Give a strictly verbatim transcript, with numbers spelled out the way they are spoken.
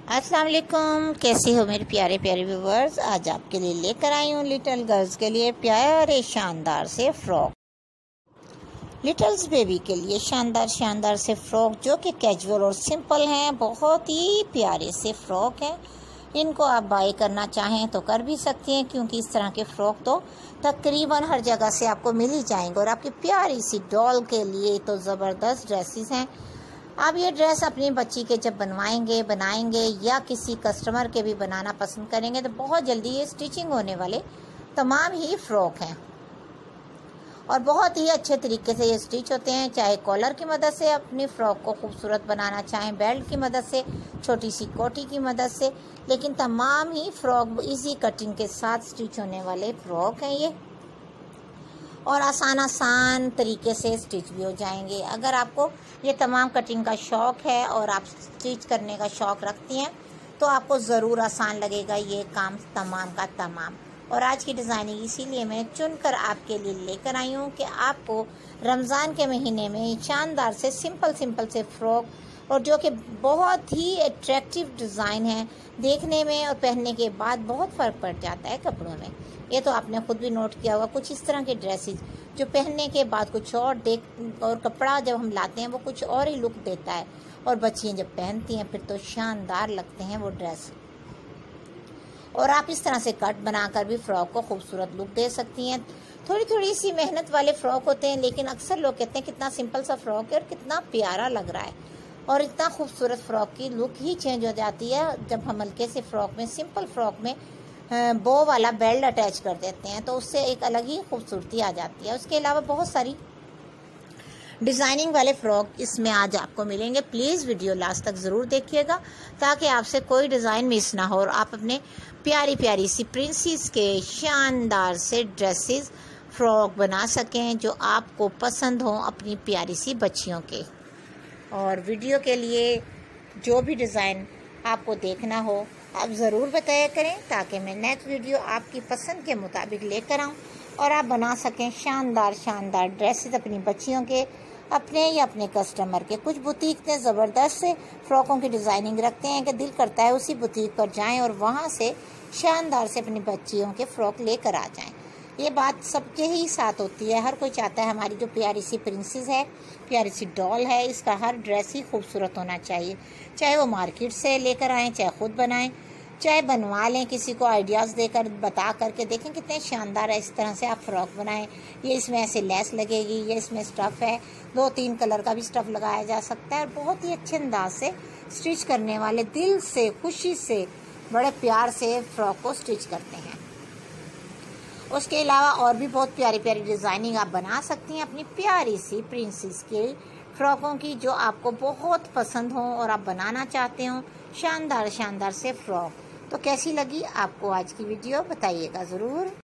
अस्सलाम वालेकुम, कैसे हो मेरे प्यारे प्यारे व्यूवर्स। आज आपके लिए लेकर आई हूँ लिटिल गर्ल्स के लिए प्यारे शानदार से फ्रॉक। लिटिल्स बेबी के लिए शानदार शानदार से फ्रॉक जो कि कैजुअल और सिंपल हैं, बहुत ही प्यारे से फ्रॉक हैं। इनको आप बाय करना चाहें तो कर भी सकती हैं, क्योंकि इस तरह के फ़्रॉक तो तकरीबन हर जगह से आपको मिल ही जाएंगे। और आपकी प्यारी सी डॉल के लिए तो ज़बरदस्त ड्रेसेस हैं। आप ये ड्रेस अपनी बच्ची के जब बनवाएंगे बनाएंगे या किसी कस्टमर के भी बनाना पसंद करेंगे तो बहुत जल्दी ये स्टिचिंग होने वाले तमाम ही फ़्रॉक हैं और बहुत ही अच्छे तरीके से ये स्टिच होते हैं। चाहे कॉलर की मदद से अपनी फ़्रॉक को खूबसूरत बनाना चाहें, बेल्ट की मदद से, छोटी सी कोटी की मदद से, लेकिन तमाम ही फ़्रॉक इजी कटिंग के साथ स्टिच होने वाले फ़्रॉक हैं ये, और आसान आसान तरीके से स्टिच भी हो जाएंगे। अगर आपको ये तमाम कटिंग का शौक़ है और आप स्टिच करने का शौक़ रखती हैं तो आपको ज़रूर आसान लगेगा ये काम तमाम का तमाम। और आज की डिज़ाइनिंग इसीलिए मैं चुनकर आपके लिए लेकर आई हूँ कि आपको रमज़ान के महीने में शानदार से सिंपल सिंपल से फ़्रॉक, और जो कि बहुत ही अट्रैक्टिव डिज़ाइन है, देखने में और पहनने के बाद बहुत फ़र्क पड़ जाता है कपड़ों में। ये तो आपने खुद भी नोट किया होगा, कुछ इस तरह के ड्रेसेस जो पहनने के बाद कुछ और देख और कपड़ा जब हम लाते हैं वो कुछ और ही लुक देता है, और बच्चियाँ जब पहनती हैं फिर तो शानदार लगते हैं वो ड्रेस। और आप इस तरह से कट बनाकर भी फ़्रॉक को खूबसूरत लुक दे सकती हैं। थोड़ी थोड़ी सी मेहनत वाले फ़्रॉक होते हैं, लेकिन अक्सर लोग कहते हैं कितना सिंपल सा फ़्रॉक है और कितना प्यारा लग रहा है, और इतना खूबसूरत फ़्रॉक की लुक ही चेंज हो जाती है जब हम हल्के से फ़्रॉक में, सिंपल फ़्रॉक में बो वाला बेल्ट अटैच कर देते हैं, तो उससे एक अलग ही खूबसूरती आ जाती है। उसके अलावा बहुत सारी डिज़ाइनिंग वाले फ़्रॉक इसमें आज आपको मिलेंगे। प्लीज़ वीडियो लास्ट तक ज़रूर देखिएगा ताकि आपसे कोई डिज़ाइन मिस ना हो और आप अपने प्यारी प्यारी सी प्रिंसेस के शानदार से ड्रेसेस फ़्रॉक बना सकें जो आपको पसंद हों अपनी प्यारी सी बच्चियों के। और वीडियो के लिए जो भी डिज़ाइन आपको देखना हो आप ज़रूर बताया करें ताकि मैं नेक्स्ट वीडियो आपकी पसंद के मुताबिक लेकर आऊँ और आप बना सकें शानदार शानदार ड्रेसेस अपनी बच्चियों के, अपने या अपने कस्टमर के। कुछ बुटीक ने ज़बरदस्त से फ़्रॉकों की डिज़ाइनिंग रखते हैं कि दिल करता है उसी बुटीक पर जाएं और वहाँ से शानदार से अपनी बच्चियों के फ़्रॉक लेकर आ जाएं। ये बात सबके ही साथ होती है, हर कोई चाहता है हमारी जो प्यारी सी प्रिंसेस है, प्यारी सी डॉल है, इसका हर ड्रेस ही खूबसूरत होना चाहिए। चाहे वो मार्केट से लेकर आएँ, चाहे ख़ुद बनाएं, चाहे बनवा लें, किसी को आइडियाज़ देकर बता करके देखें कितने शानदार है, इस तरह से आप फ़्रॉक बनाएं। ये इसमें ऐसे लेस लगेगी, ये इसमें स्टफ़ है, दो तीन कलर का भी स्टफ़ लगाया जा सकता है, और बहुत ही अच्छे अंदाज से स्टिच करने वाले दिल से खुशी से बड़े प्यार से फ़्रॉक को स्टिच करते हैं। उसके अलावा और भी बहुत प्यारी प्यारी डिज़ाइनिंग आप बना सकती हैं अपनी प्यारी सी प्रिंसेस के फ़्रॉकों की, जो आपको बहुत पसंद हो और आप बनाना चाहते हो शानदार शानदार से फ़्रॉक। तो कैसी लगी आपको आज की वीडियो बताइएगा ज़रूर।